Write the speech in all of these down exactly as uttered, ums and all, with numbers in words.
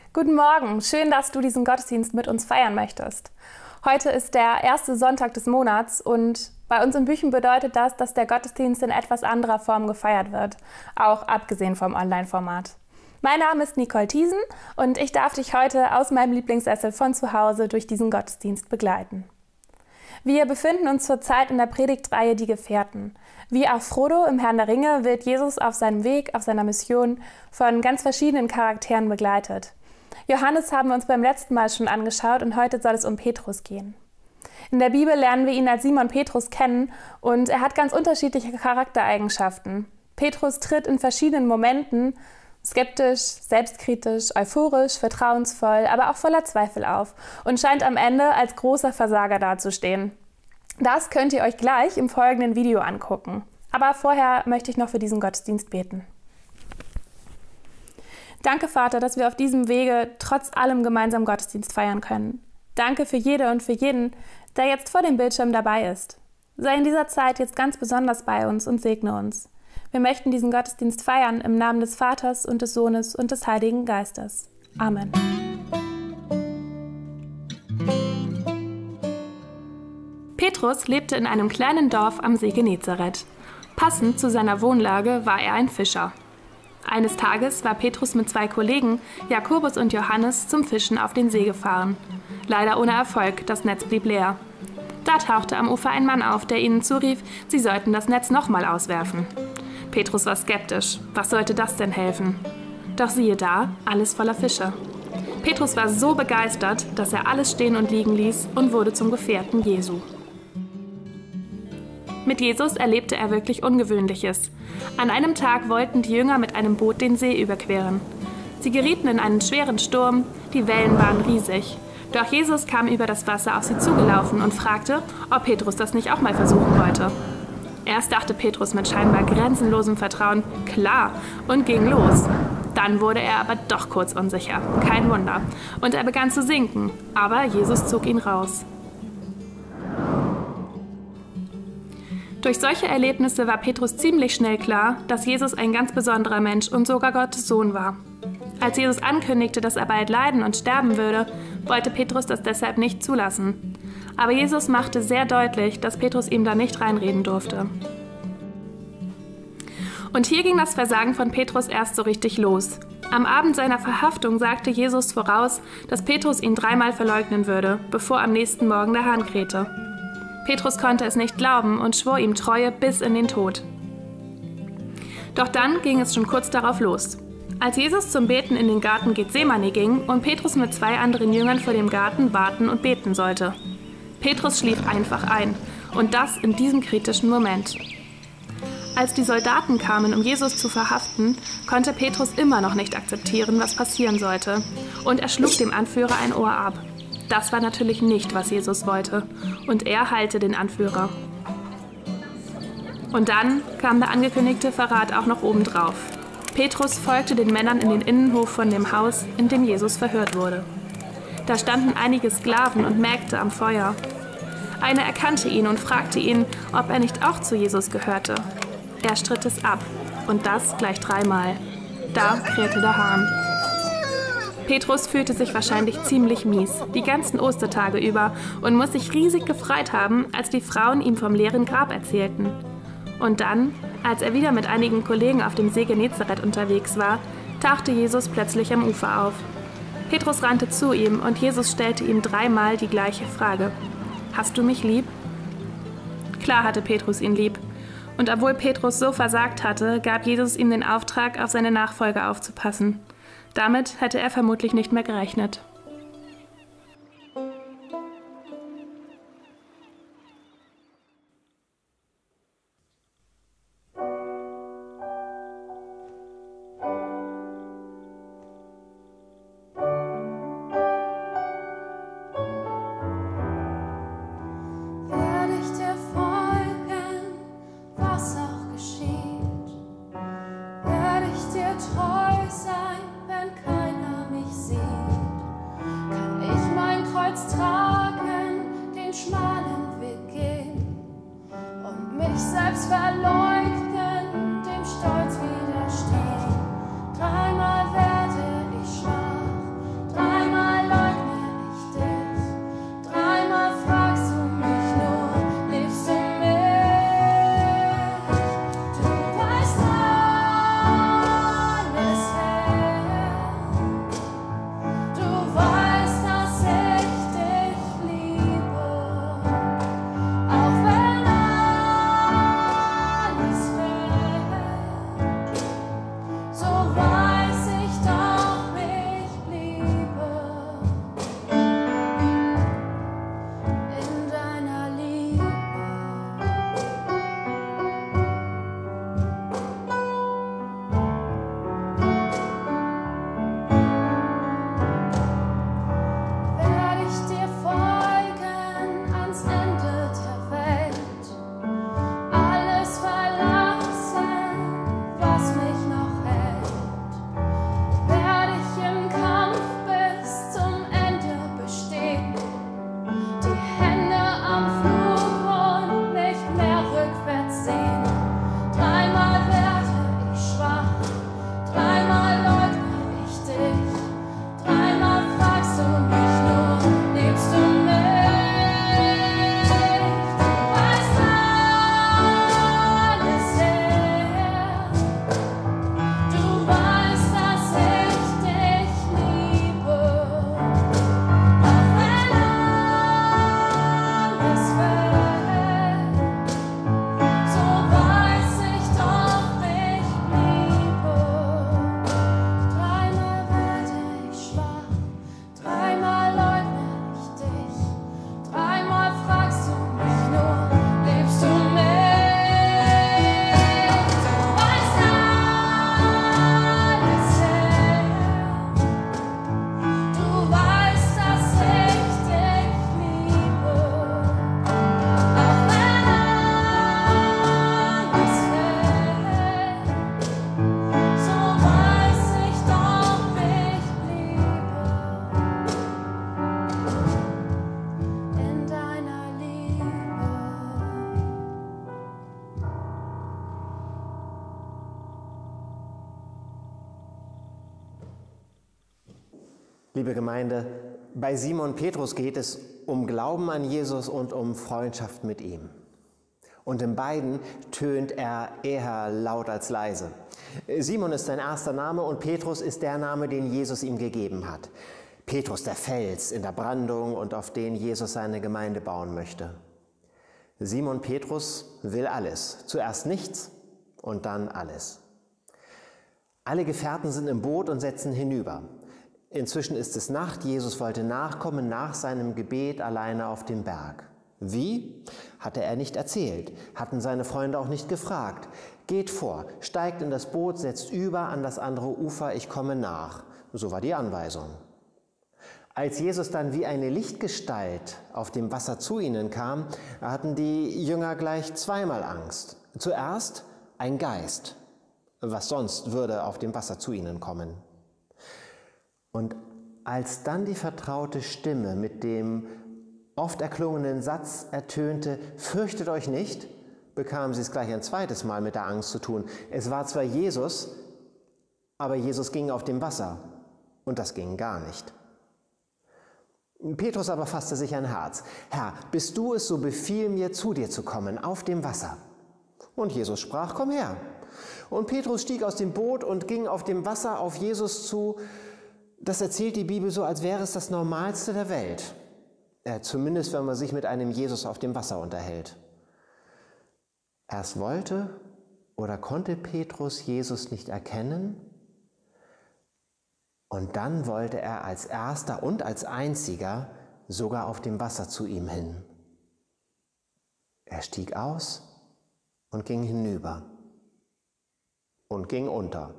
Guten Morgen, schön, dass du diesen Gottesdienst mit uns feiern möchtest. Heute ist der erste Sonntag des Monats und bei uns in Büchen bedeutet das, dass der Gottesdienst in etwas anderer Form gefeiert wird, auch abgesehen vom Online-Format. Mein Name ist Nicole Thiesen und ich darf dich heute aus meinem Lieblingssessel von zu Hause durch diesen Gottesdienst begleiten. Wir befinden uns zurzeit in der Predigtreihe Die Gefährten. Wie auch Frodo im Herrn der Ringe wird Jesus auf seinem Weg, auf seiner Mission von ganz verschiedenen Charakteren begleitet. Johannes haben wir uns beim letzten Mal schon angeschaut und heute soll es um Petrus gehen. In der Bibel lernen wir ihn als Simon Petrus kennen und er hat ganz unterschiedliche Charaktereigenschaften. Petrus tritt in verschiedenen Momenten skeptisch, selbstkritisch, euphorisch, vertrauensvoll, aber auch voller Zweifel auf und scheint am Ende als großer Versager dazustehen. Das könnt ihr euch gleich im folgenden Video angucken. Aber vorher möchte ich noch für diesen Gottesdienst beten. Danke, Vater, dass wir auf diesem Wege trotz allem gemeinsam Gottesdienst feiern können. Danke für jede und für jeden, der jetzt vor dem Bildschirm dabei ist. Sei in dieser Zeit jetzt ganz besonders bei uns und segne uns. Wir möchten diesen Gottesdienst feiern im Namen des Vaters und des Sohnes und des Heiligen Geistes. Amen. Petrus lebte in einem kleinen Dorf am See Genezareth. Passend zu seiner Wohnlage war er ein Fischer. Eines Tages war Petrus mit zwei Kollegen, Jakobus und Johannes, zum Fischen auf den See gefahren. Leider ohne Erfolg, das Netz blieb leer. Da tauchte am Ufer ein Mann auf, der ihnen zurief, sie sollten das Netz nochmal auswerfen. Petrus war skeptisch. Was sollte das denn helfen? Doch siehe da, alles voller Fische. Petrus war so begeistert, dass er alles stehen und liegen ließ und wurde zum Gefährten Jesu. Mit Jesus erlebte er wirklich Ungewöhnliches. An einem Tag wollten die Jünger mit einem Boot den See überqueren. Sie gerieten in einen schweren Sturm, die Wellen waren riesig. Doch Jesus kam über das Wasser auf sie zugelaufen und fragte, ob Petrus das nicht auch mal versuchen wollte. Erst dachte Petrus mit scheinbar grenzenlosem Vertrauen, klar, und ging los. Dann wurde er aber doch kurz unsicher, kein Wunder, und er begann zu sinken, aber Jesus zog ihn raus. Durch solche Erlebnisse war Petrus ziemlich schnell klar, dass Jesus ein ganz besonderer Mensch und sogar Gottes Sohn war. Als Jesus ankündigte, dass er bald leiden und sterben würde, wollte Petrus das deshalb nicht zulassen. Aber Jesus machte sehr deutlich, dass Petrus ihm da nicht reinreden durfte. Und hier ging das Versagen von Petrus erst so richtig los. Am Abend seiner Verhaftung sagte Jesus voraus, dass Petrus ihn dreimal verleugnen würde, bevor am nächsten Morgen der Hahn krähte. Petrus konnte es nicht glauben und schwor ihm Treue bis in den Tod. Doch dann ging es schon kurz darauf los. Als Jesus zum Beten in den Garten Gethsemane ging und Petrus mit zwei anderen Jüngern vor dem Garten warten und beten sollte. Petrus schlief einfach ein, und das in diesem kritischen Moment. Als die Soldaten kamen, um Jesus zu verhaften, konnte Petrus immer noch nicht akzeptieren, was passieren sollte, und er schlug dem Anführer ein Ohr ab. Das war natürlich nicht, was Jesus wollte, und er heilte den Anführer. Und dann kam der angekündigte Verrat auch noch obendrauf. Petrus folgte den Männern in den Innenhof von dem Haus, in dem Jesus verhört wurde. Da standen einige Sklaven und Mägde am Feuer. Einer erkannte ihn und fragte ihn, ob er nicht auch zu Jesus gehörte. Er stritt es ab, und das gleich dreimal. Da krähte der Hahn. Petrus fühlte sich wahrscheinlich ziemlich mies, die ganzen Ostertage über, und muss sich riesig gefreut haben, als die Frauen ihm vom leeren Grab erzählten. Und dann, als er wieder mit einigen Kollegen auf dem See Genezareth unterwegs war, tauchte Jesus plötzlich am Ufer auf. Petrus rannte zu ihm und Jesus stellte ihm dreimal die gleiche Frage. Hast du mich lieb? Klar hatte Petrus ihn lieb. Und obwohl Petrus so versagt hatte, gab Jesus ihm den Auftrag, auf seine Nachfolger aufzupassen. Damit hätte er vermutlich nicht mehr gerechnet. Treu sein, wenn keiner mich sieht. Liebe Gemeinde, bei Simon Petrus geht es um Glauben an Jesus und um Freundschaft mit ihm. Und in beiden tönt er eher laut als leise. Simon ist sein erster Name und Petrus ist der Name, den Jesus ihm gegeben hat. Petrus, der Fels in der Brandung und auf den Jesus seine Gemeinde bauen möchte. Simon Petrus will alles. Zuerst nichts und dann alles. Alle Gefährten sind im Boot und setzen hinüber. Inzwischen ist es Nacht. Jesus wollte nachkommen nach seinem Gebet alleine auf dem Berg. Wie? Hatte er nicht erzählt, hatten seine Freunde auch nicht gefragt. Geht vor, steigt in das Boot, setzt über an das andere Ufer, ich komme nach. So war die Anweisung. Als Jesus dann wie eine Lichtgestalt auf dem Wasser zu ihnen kam, hatten die Jünger gleich zweimal Angst. Zuerst ein Geist. Was sonst würde auf dem Wasser zu ihnen kommen? Und als dann die vertraute Stimme mit dem oft erklungenen Satz ertönte, fürchtet euch nicht, bekamen sie es gleich ein zweites Mal mit der Angst zu tun. Es war zwar Jesus, aber Jesus ging auf dem Wasser und das ging gar nicht. Petrus aber fasste sich ein Herz. Herr, bist du es, so befiehl mir, zu dir zu kommen, auf dem Wasser. Und Jesus sprach, komm her. Und Petrus stieg aus dem Boot und ging auf dem Wasser auf Jesus zu. Das erzählt die Bibel so, als wäre es das Normalste der Welt. Äh, zumindest, wenn man sich mit einem Jesus auf dem Wasser unterhält. Erst wollte oder konnte Petrus Jesus nicht erkennen und dann wollte er als Erster und als Einziger sogar auf dem Wasser zu ihm hin. Er stieg aus und ging hinüber und ging unter.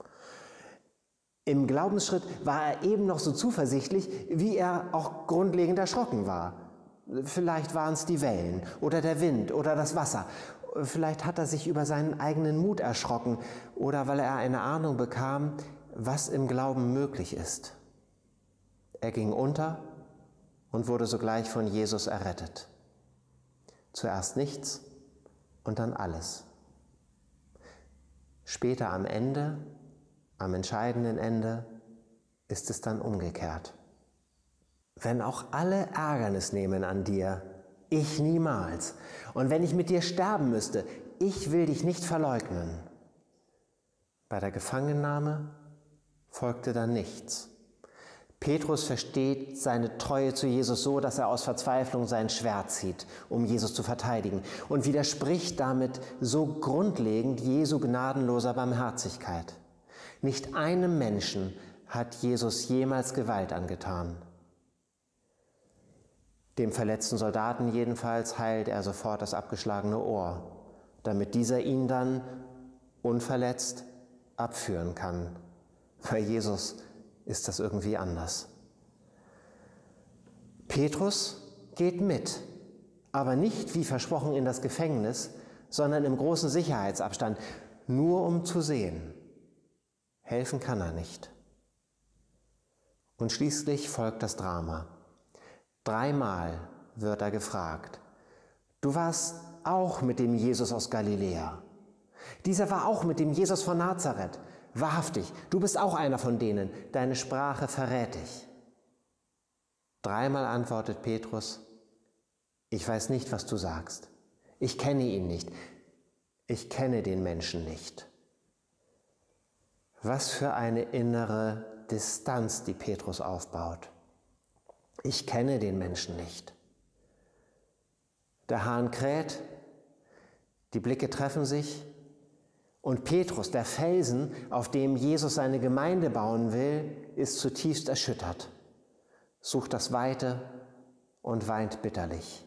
Im Glaubensschritt war er eben noch so zuversichtlich, wie er auch grundlegend erschrocken war. Vielleicht waren es die Wellen oder der Wind oder das Wasser. Vielleicht hat er sich über seinen eigenen Mut erschrocken oder weil er eine Ahnung bekam, was im Glauben möglich ist. Er ging unter und wurde sogleich von Jesus errettet. Zuerst nichts und dann alles. Später am Ende, am entscheidenden Ende, ist es dann umgekehrt. Wenn auch alle Ärgernis nehmen an dir, ich niemals. Und wenn ich mit dir sterben müsste, ich will dich nicht verleugnen. Bei der Gefangennahme folgte dann nichts. Petrus versteht seine Treue zu Jesus so, dass er aus Verzweiflung sein Schwert zieht, um Jesus zu verteidigen und widerspricht damit so grundlegend Jesu gnadenloser Barmherzigkeit. Nicht einem Menschen hat Jesus jemals Gewalt angetan. Dem verletzten Soldaten jedenfalls heilt er sofort das abgeschlagene Ohr, damit dieser ihn dann unverletzt abführen kann. Bei Jesus ist das irgendwie anders. Petrus geht mit, aber nicht wie versprochen in das Gefängnis, sondern im großen Sicherheitsabstand, nur um zu sehen. Helfen kann er nicht. Und schließlich folgt das Drama. Dreimal wird er gefragt, du warst auch mit dem Jesus aus Galiläa. Dieser war auch mit dem Jesus von Nazareth. Wahrhaftig, du bist auch einer von denen, deine Sprache verrät dich. Dreimal antwortet Petrus, ich weiß nicht, was du sagst. Ich kenne ihn nicht. Ich kenne den Menschen nicht. Was für eine innere Distanz, die Petrus aufbaut. Ich kenne den Menschen nicht. Der Hahn kräht, die Blicke treffen sich und Petrus, der Felsen, auf dem Jesus seine Gemeinde bauen will, ist zutiefst erschüttert, sucht das Weite und weint bitterlich.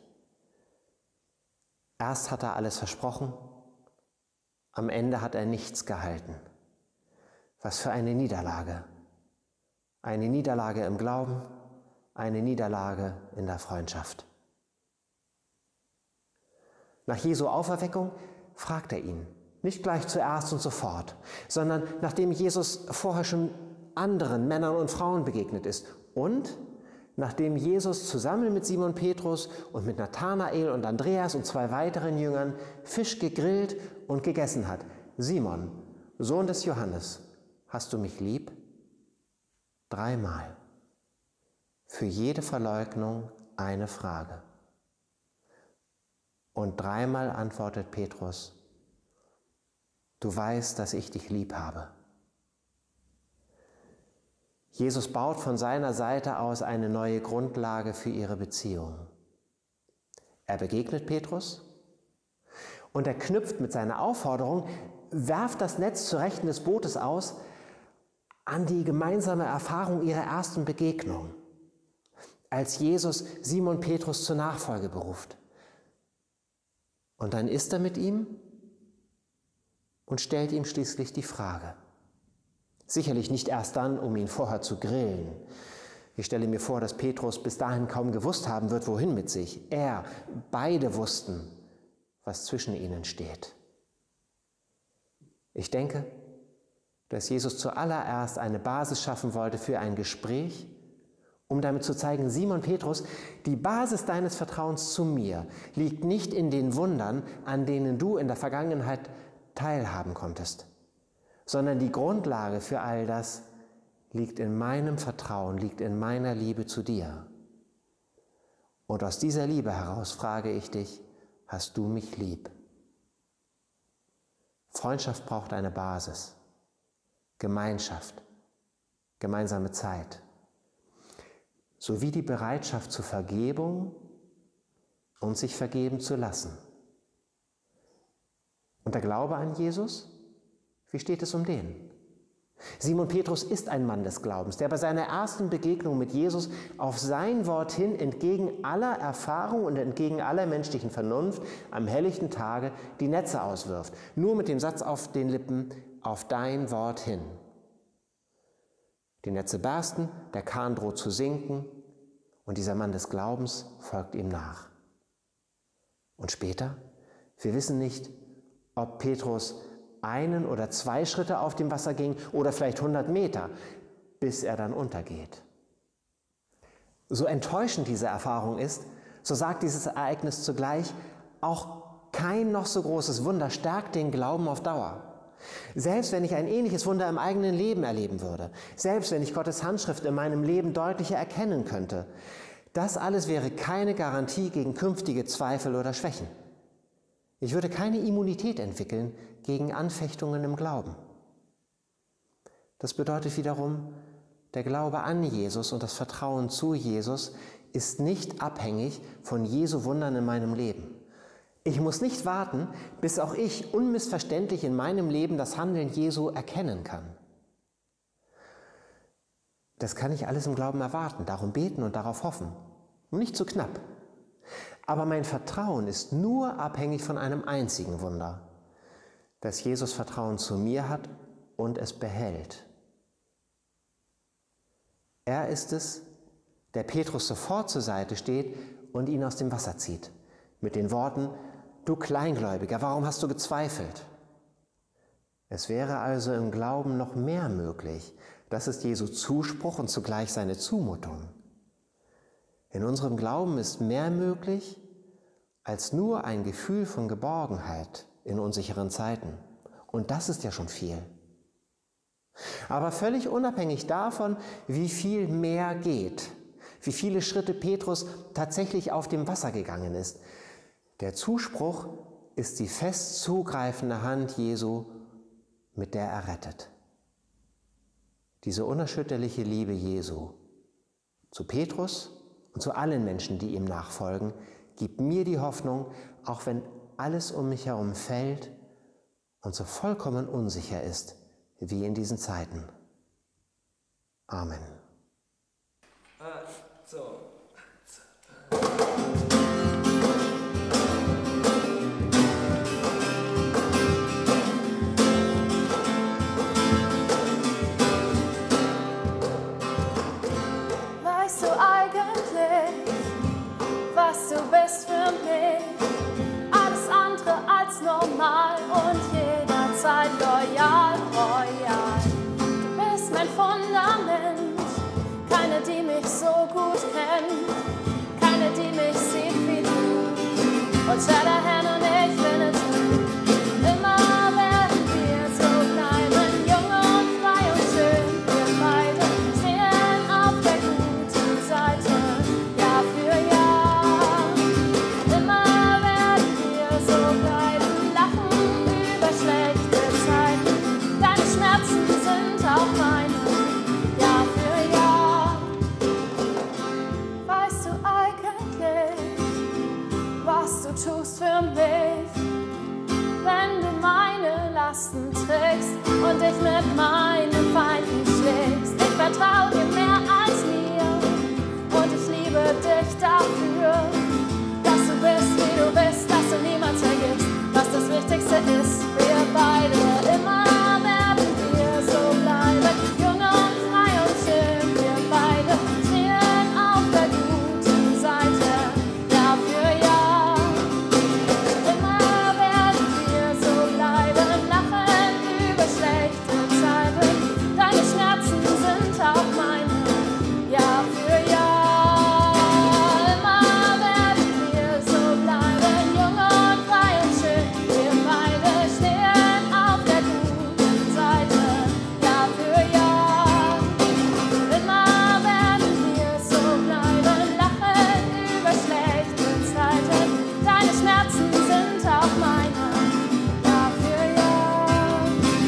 Erst hat er alles versprochen, am Ende hat er nichts gehalten. Was für eine Niederlage. Eine Niederlage im Glauben, eine Niederlage in der Freundschaft. Nach Jesu Auferweckung fragt er ihn, nicht gleich zuerst und sofort, sondern nachdem Jesus vorher schon anderen Männern und Frauen begegnet ist und nachdem Jesus zusammen mit Simon Petrus und mit Nathanael und Andreas und zwei weiteren Jüngern Fisch gegrillt und gegessen hat. Simon, Sohn des Johannes, hast du mich lieb? Dreimal. für jede Verleugnung eine Frage. Und dreimal antwortet Petrus: Du weißt, dass ich dich lieb habe. Jesus baut von seiner Seite aus eine neue Grundlage für ihre Beziehung. Er begegnet Petrus und er knüpft mit seiner Aufforderung: Werft das Netz zur Rechten des Bootes aus, an die gemeinsame Erfahrung ihrer ersten Begegnung, als Jesus Simon Petrus zur Nachfolge beruft. Und dann ist er mit ihm und stellt ihm schließlich die Frage. Sicherlich nicht erst dann, um ihn vorher zu grillen. Ich stelle mir vor, dass Petrus bis dahin kaum gewusst haben wird, wohin mit sich. Er, beide wussten, was zwischen ihnen steht. Ich denke, dass Jesus zuallererst eine Basis schaffen wollte für ein Gespräch, um damit zu zeigen: Simon Petrus, die Basis deines Vertrauens zu mir liegt nicht in den Wundern, an denen du in der Vergangenheit teilhaben konntest, sondern die Grundlage für all das liegt in meinem Vertrauen, liegt in meiner Liebe zu dir. Und aus dieser Liebe heraus frage ich dich: Hast du mich lieb? Freundschaft braucht eine Basis, Gemeinschaft, gemeinsame Zeit, sowie die Bereitschaft zur Vergebung und sich vergeben zu lassen. Und der Glaube an Jesus, wie steht es um den? Simon Petrus ist ein Mann des Glaubens, der bei seiner ersten Begegnung mit Jesus auf sein Wort hin entgegen aller Erfahrung und entgegen aller menschlichen Vernunft am helllichten Tage die Netze auswirft. Nur mit dem Satz auf den Lippen: Auf dein Wort hin. Die Netze bersten, der Kahn droht zu sinken und dieser Mann des Glaubens folgt ihm nach. Und später? Wir wissen nicht, ob Petrus einen oder zwei Schritte auf dem Wasser ging oder vielleicht hundert Meter, bis er dann untergeht. So enttäuschend diese Erfahrung ist, so sagt dieses Ereignis zugleich: Auch kein noch so großes Wunder stärkt den Glauben auf Dauer. Selbst wenn ich ein ähnliches Wunder im eigenen Leben erleben würde, selbst wenn ich Gottes Handschrift in meinem Leben deutlicher erkennen könnte, das alles wäre keine Garantie gegen künftige Zweifel oder Schwächen. Ich würde keine Immunität entwickeln gegen Anfechtungen im Glauben. Das bedeutet wiederum, der Glaube an Jesus und das Vertrauen zu Jesus ist nicht abhängig von Jesu Wundern in meinem Leben. Ich muss nicht warten, bis auch ich unmissverständlich in meinem Leben das Handeln Jesu erkennen kann. Das kann ich alles im Glauben erwarten, darum beten und darauf hoffen. Und nicht zu knapp. Aber mein Vertrauen ist nur abhängig von einem einzigen Wunder, dass Jesus Vertrauen zu mir hat und es behält. Er ist es, der Petrus sofort zur Seite steht und ihn aus dem Wasser zieht, mit den Worten: Du Kleingläubiger, warum hast du gezweifelt? Es wäre also im Glauben noch mehr möglich. Das ist Jesu Zuspruch und zugleich seine Zumutung. In unserem Glauben ist mehr möglich als nur ein Gefühl von Geborgenheit in unsicheren Zeiten. Und das ist ja schon viel. Aber völlig unabhängig davon, wie viel mehr geht, wie viele Schritte Petrus tatsächlich auf dem Wasser gegangen ist, der Zuspruch ist die fest zugreifende Hand Jesu, mit der er rettet. Diese unerschütterliche Liebe Jesu zu Petrus und zu allen Menschen, die ihm nachfolgen, gibt mir die Hoffnung, auch wenn alles um mich herum fällt und so vollkommen unsicher ist wie in diesen Zeiten. Amen. So. Weißt du eigentlich, was du bist für mich? Alles andere als normal und jederzeit loyal, royal. Du bist mein Fundament, keine, die mich so gut kennt, keine, die mich sieht wie du. Und Shatterhand und ich Winnetou, immer werden wir so bleiben, jung und frei und schön, wir beide stehen auf der guten Seite. und dich mit meinen Feinden schlägst. Ich vertraue dir mehr als mir und ich liebe dich dafür, dass du bist, wie du bist, dass du niemals vergisst, was das Wichtigste ist. Wir beide, immer werden wir so bleiben, jung und frei und schön. Wir beide stehen auf der guten Seite, Jahr für Jahr. Immer werden wir so bleiben, lachen über schlechte Zeiten. Deine Schmerzen sind auch meine, Jahr für Jahr. Immer werden wir so bleiben, jung und frei und schön. Wir beide stehen auf der guten Seite, Jahr für Jahr. Immer werden wir so bleiben, lachen über schlechte Zeiten. Deine Schmerzen sind auch meine, Jahr für Jahr.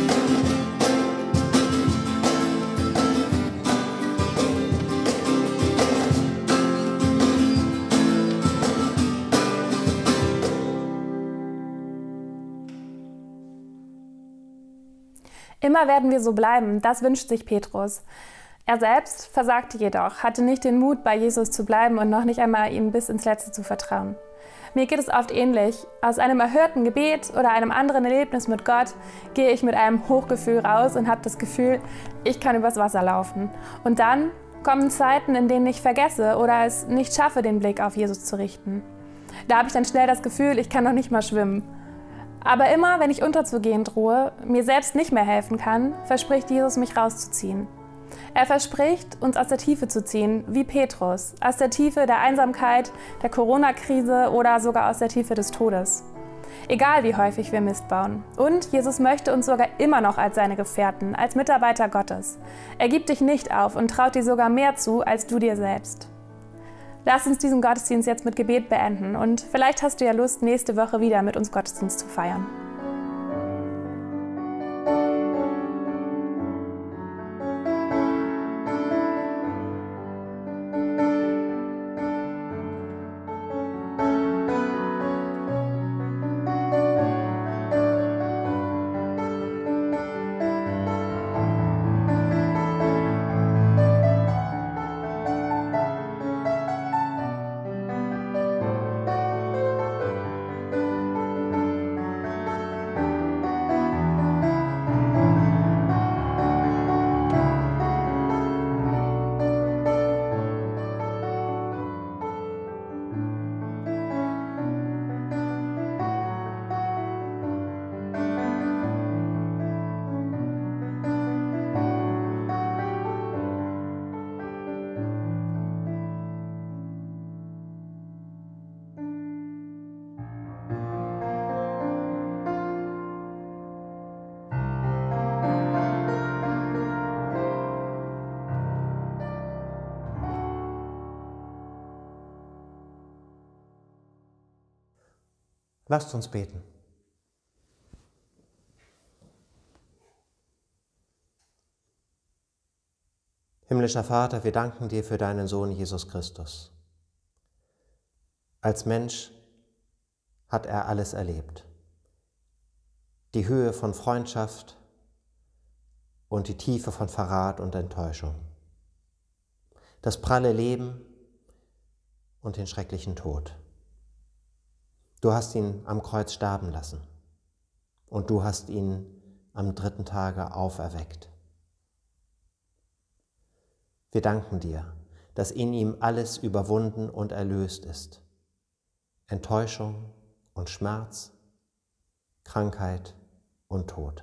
Immer werden wir so bleiben, das wünscht sich Petrus. Er selbst versagte jedoch, hatte nicht den Mut, bei Jesus zu bleiben und noch nicht einmal ihm bis ins Letzte zu vertrauen. Mir geht es oft ähnlich. Aus einem erhörten Gebet oder einem anderen Erlebnis mit Gott gehe ich mit einem Hochgefühl raus und habe das Gefühl, ich kann übers Wasser laufen. Und dann kommen Zeiten, in denen ich vergesse oder es nicht schaffe, den Blick auf Jesus zu richten. Da habe ich dann schnell das Gefühl, ich kann noch nicht mal schwimmen. Aber immer, wenn ich unterzugehen drohe, mir selbst nicht mehr helfen kann, verspricht Jesus, mich rauszuziehen. Er verspricht, uns aus der Tiefe zu ziehen, wie Petrus, aus der Tiefe der Einsamkeit, der Corona-Krise oder sogar aus der Tiefe des Todes. Egal wie häufig wir Mist bauen. Und Jesus möchte uns sogar immer noch als seine Gefährten, als Mitarbeiter Gottes. Er gibt dich nicht auf und traut dir sogar mehr zu, als du dir selbst. Lass uns diesen Gottesdienst jetzt mit Gebet beenden und vielleicht hast du ja Lust, nächste Woche wieder mit uns Gottesdienst zu feiern. Lasst uns beten. Himmlischer Vater, wir danken dir für deinen Sohn Jesus Christus. Als Mensch hat er alles erlebt. Die Höhe von Freundschaft und die Tiefe von Verrat und Enttäuschung. Das pralle Leben und den schrecklichen Tod. Du hast ihn am Kreuz sterben lassen und du hast ihn am dritten Tage auferweckt. Wir danken dir, dass in ihm alles überwunden und erlöst ist. Enttäuschung und Schmerz, Krankheit und Tod.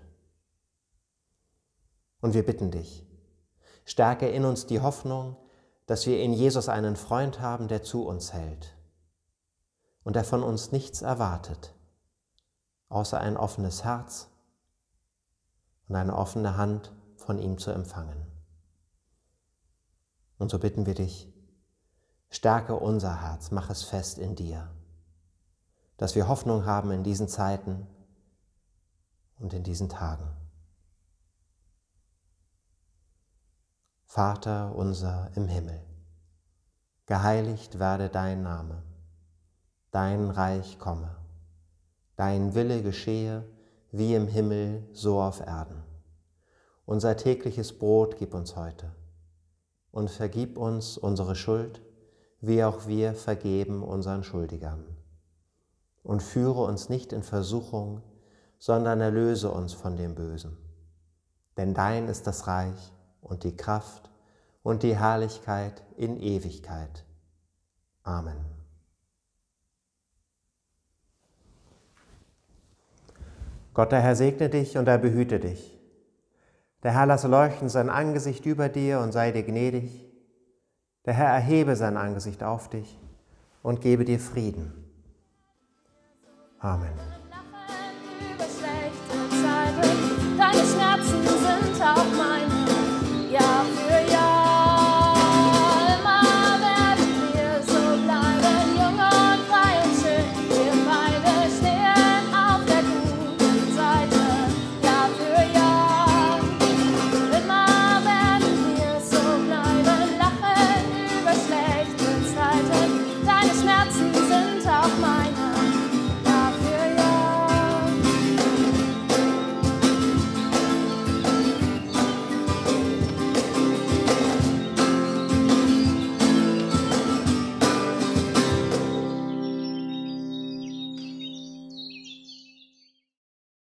Und wir bitten dich, stärke in uns die Hoffnung, dass wir in Jesus einen Freund haben, der zu uns hält und der von uns nichts erwartet, außer ein offenes Herz und eine offene Hand von ihm zu empfangen. Und so bitten wir dich, stärke unser Herz, mach es fest in dir, dass wir Hoffnung haben in diesen Zeiten und in diesen Tagen. Vater unser im Himmel, geheiligt werde dein Name, dein Reich komme, dein Wille geschehe, wie im Himmel, so auf Erden. Unser tägliches Brot gib uns heute und vergib uns unsere Schuld, wie auch wir vergeben unseren Schuldigern. Und führe uns nicht in Versuchung, sondern erlöse uns von dem Bösen. Denn dein ist das Reich und die Kraft und die Herrlichkeit in Ewigkeit. Amen. Gott, der Herr, segne dich und er behüte dich. Der Herr lasse leuchten sein Angesicht über dir und sei dir gnädig. Der Herr erhebe sein Angesicht auf dich und gebe dir Frieden. Amen.